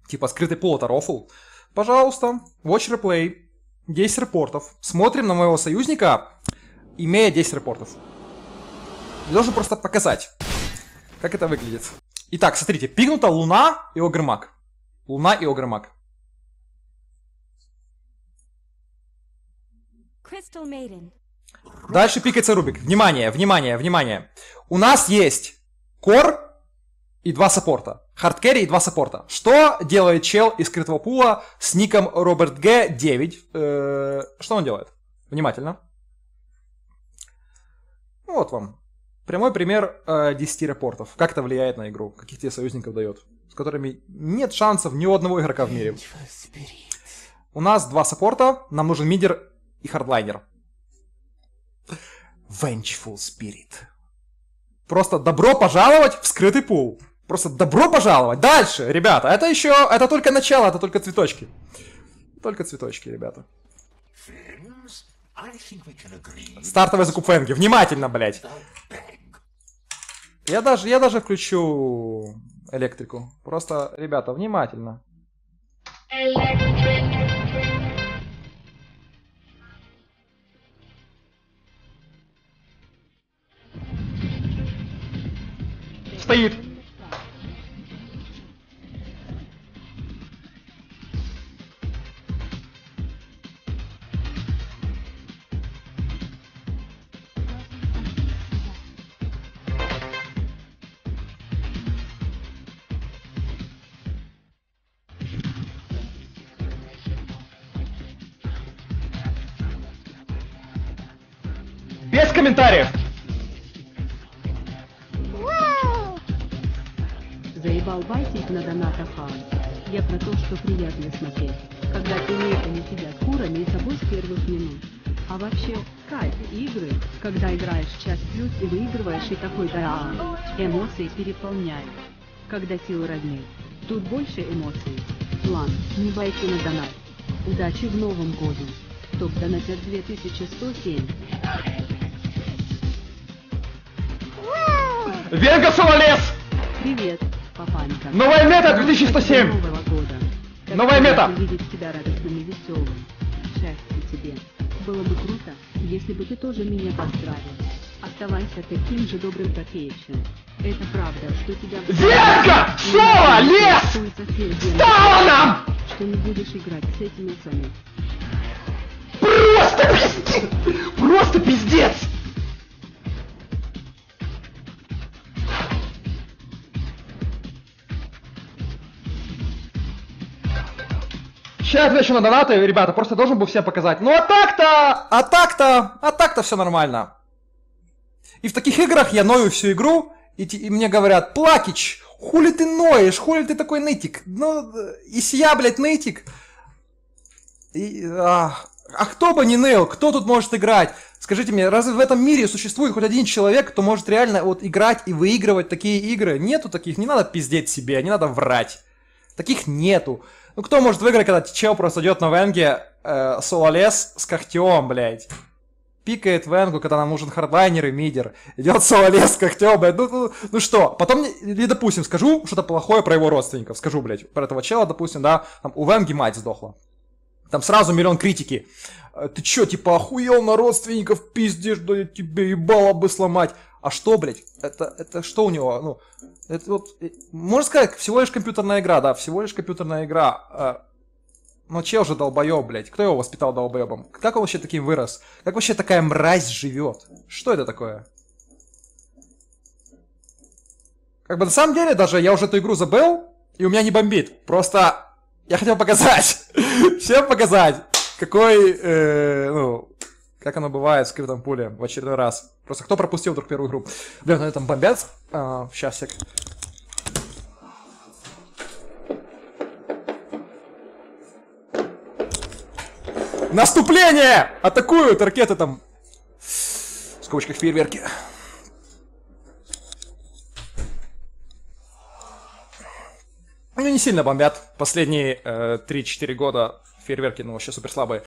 типа скрытый пул это рофл. Пожалуйста, watch replay, 10 репортов. Смотрим на моего союзника, имея 10 репортов. Я должен просто показать, как это выглядит. Итак, смотрите, пикнута Луна и Огрмак. Луна и Огрмак. Дальше пикается Рубик. Внимание, внимание, внимание. У нас есть Кор и 2 саппорта. Хардкерри и 2 саппорта. Что делает чел из скрытого пула с ником Роберт Г 9? Что он делает? Внимательно. Вот вам. Прямой пример 10 репортов. Как это влияет на игру? Каких тебе союзников дает? С которыми нет шансов ни у одного игрока в мире. У нас 2 саппорта. Нам нужен мидер и хардлайнер. Vengeful Spirit. Просто добро пожаловать в скрытый пул. Просто добро пожаловать. Дальше, ребята. Это еще... Это только начало, это только цветочки. Только цветочки, ребята. Стартовый закуп Венги. Внимательно, блядь. Я даже включу электрику. Просто, ребята, внимательно. Стоит. Без комментариев. Заебал байтить на донатах, Я про то, что приятно смотреть, когда тиммейты сидят курами и собой с первых минут. А вообще, кайф игры, когда играешь час плюс и выигрываешь, и такой-то эмоции переполняют. Когда силы равны, тут больше эмоций. План, не байте на донат. Удачи в новом году. Топ донатер 2107. Венга Сололес! Привет, папанька. Новая мета 2107! Нового года. Новая мета! Видеть тебя радостным и веселым. Счастья тебе. Было бы круто, если бы ты тоже меня поздравил. Оставайся таким же добрым трофеичем. Это правда, что тебя... Венга! Сололес! Стала нам! Что не будешь играть с этими усами. Просто пиздец! Просто пиздец! Сейчас отвечу на донаты, ребята, просто должен был всем показать. Ну а так-то все нормально. И в таких играх я ною всю игру, и мне говорят: Плакич, хули ты ноешь, хули ты такой нытик? Ну, если я, блядь, нытик. А кто бы не ныл, кто тут может играть? Скажите мне, разве в этом мире существует хоть один человек, кто может реально вот играть и выигрывать такие игры? Нету таких, не надо пиздеть себе, не надо врать. Таких нету. Ну кто может выиграть, когда чел просто идет на венге сололес с когтем, блядь? Пикает венгу, когда нам нужен хардлайнер и мидер. Идет сололес с когтем, блядь. Ну что? Потом, или, допустим, скажу что-то плохое про его родственников. Скажу, блядь, про этого чела, допустим, да, там у венги мать сдохла. Там сразу миллион критики. Ты чё, типа, охуел на родственников, пиздишь, да тебе ебало бы сломать. А что, блядь? Это что у него? Ну, это вот, можно сказать, всего лишь компьютерная игра, да, всего лишь компьютерная игра. Но чел же долбоёб, блядь. Кто его воспитал долбоёбом? Как он вообще таким вырос? Как вообще такая мразь живет? Что это такое? Как бы на самом деле, даже я уже эту игру забыл, и у меня не бомбит. Просто я хотел показать, всем показать, какой, ну, как оно бывает в скрытом пуле в очередной раз. Просто кто пропустил вдруг первую игру? Бля, ну там бомбят. Сейчас, сек. Наступление! Атакуют ракеты там. В скобочках фейерверки. Ну, не сильно бомбят. Последние 3-4 года фейерверки, ну, вообще супер слабые.